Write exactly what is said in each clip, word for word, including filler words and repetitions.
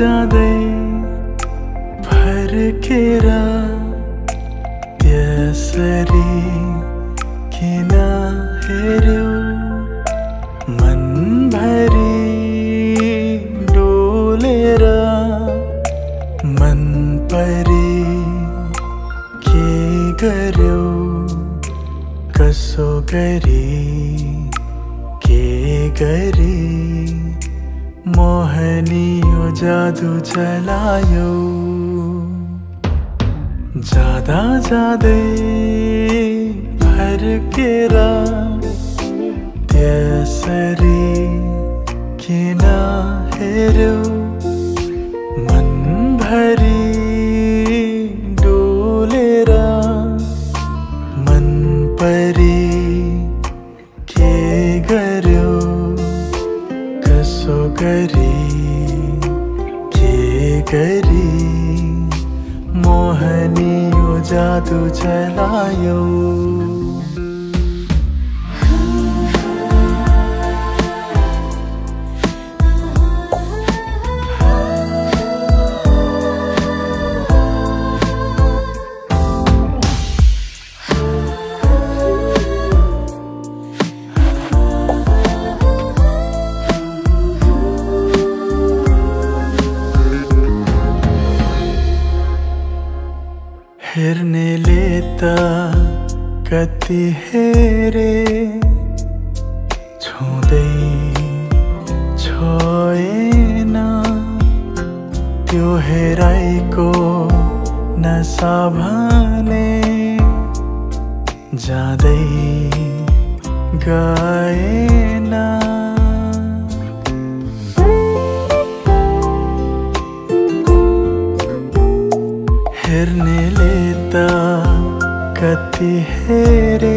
जाँदै फर्केर त्यसरी किन हेर्यौ मनभरि डोलेर मन परी के गर्यौ कसो गरी के गरी मोहनी यो जादु चलायो जादा जाँदै फर्केर त्यसरी किन हेर्यौ मनभरि डोलेर मन परी के गर्यौ कसो गरी के गरी मोहनी यो जादु चलायो हेर्नेले त कति हेरे छुँदै छोएन त्यो हेराइको नसा भने जाँदै गएन हेर्नेले त कति हेरे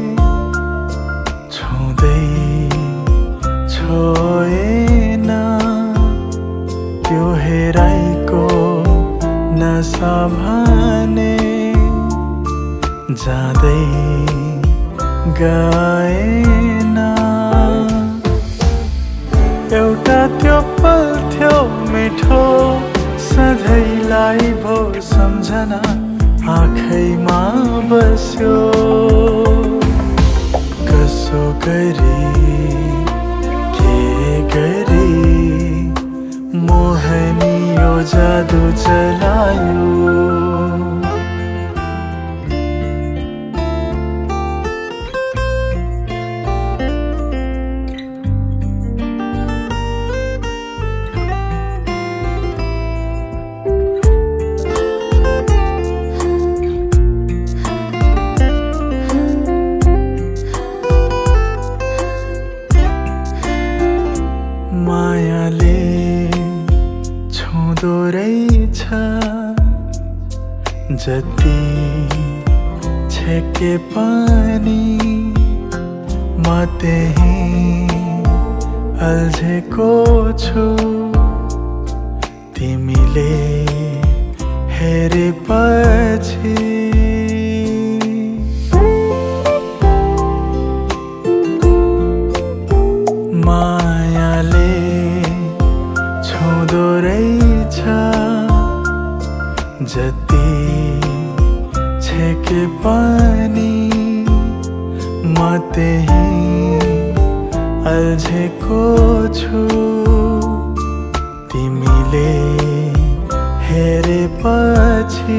छुँदै छोएन त्यो हेराइको नसा भने जाँदै गएन एउटा त्यो पल थियो मिठो सधैँलाई भो सम्झना आँखैमा बस्यो कसो गरी के गरी मोहनी यो जादु चलायो मायाले छुँदो रहेछ जति छेके पनि म त्यही अल्झेको छु तिमीले हेरेपछि मायाले छुँदो रहेछ जति छेके पनि म त्यही अल्झेको छु तिमीले हेरेपछि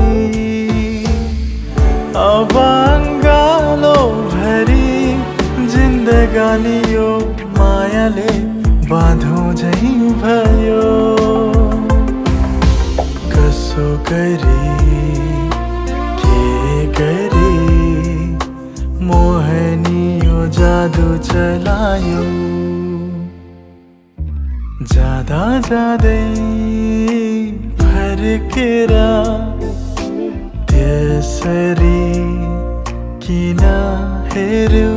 अब अङ्गालो भरि जिन्दगानी यो मायाले बाँधौँ झै भयो कसो गरी के गरी मोहनी यो जादु चलायो जाँदा जाँदै फर्केर त्यसरी किन हेर्यौ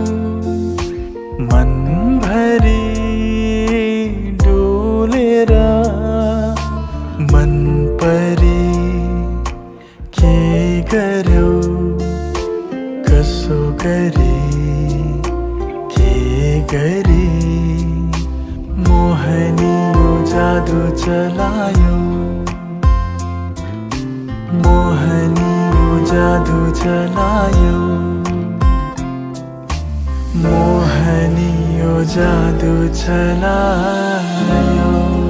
मनभरि डोलेर मन परी के गर्यौ कसो गरी के गरी मोहनी यो जादू चलायो, मोहनी यो जादू चलायो, मोहनी यो जादू चलायो।